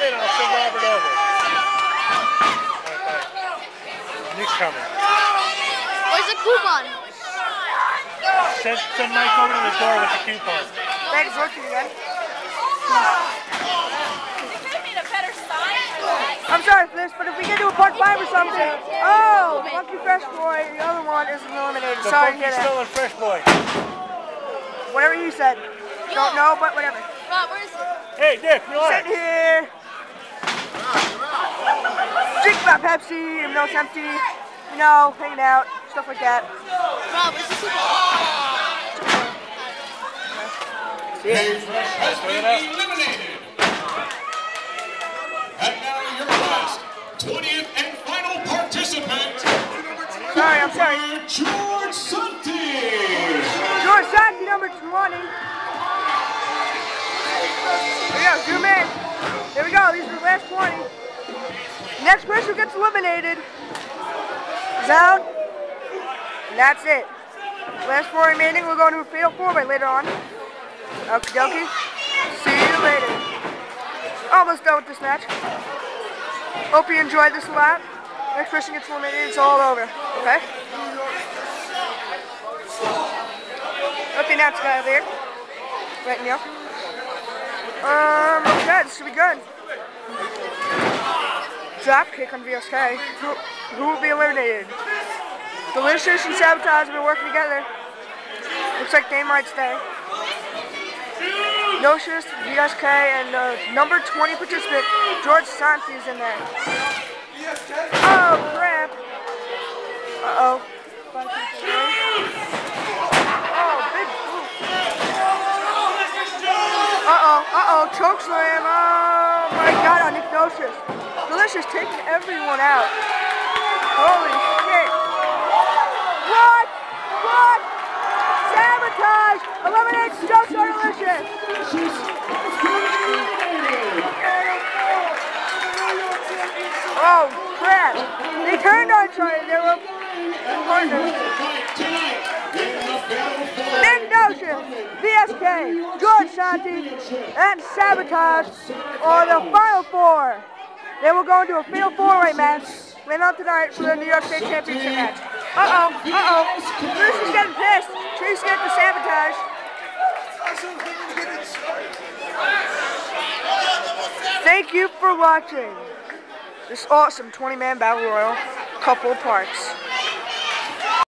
in, I'll send Robert over. Alright, Nick's coming. Where's the coupon? Send Mike over to the door with the coupon. Thanks, looking again. I'm sorry for this, but if we get to a part 5 or something. Oh, Funky Fresh Boy, the other one isn't eliminated. The Sorry to Funky hear that. still in Fresh Boy. Whatever you said. Don't know, but whatever. Rob, where is it? Hey, Nick, relax. Sitting here. Drink my Pepsi, even though it's empty. You know, hanging out, stuff like that. Rob, where's the coupon? Cheers. Has been eliminated. And now your last 20th and final participant. Sorry, I'm sorry. George Santi. George Santi, number 20. There we go, zoom in. There we go, these are the last 20. Next person gets eliminated is out. And that's it. Last 4 remaining, we'll go to a fatal 4-way later on. Okie dokie. See you later. Almost done with this match. Hope you enjoyed this a lot. Next person gets eliminated, it's all over. Okay? Okay, now it's guy over there. Right now. Okay, this should be good. Drop kick on VSK. Who will be eliminated? Delicious and Sabotage have been working together. Looks like they might stay. Nocious, VSK, and number 20 participant, George Santi is in there. Oh, crap. Uh-oh. Oh, big boot. Uh-oh, chokeslam. Oh, my God, on Nick Nocious. Delicious taking everyone out. Holy shit. What? What? Sabotage! Eliminates Joe Delicious! Oh, crap. They turned on each other. They were partners. Nick Nocious, VSK, George Santi, and Sabotage are the final 4. They will go into a fatal 4-way match later on tonight for the New York State Championship match. Uh-oh. Bruce is getting pissed. Tree's getting the Sabotage. Thank you for watching this awesome 20-man battle royal, couple parts.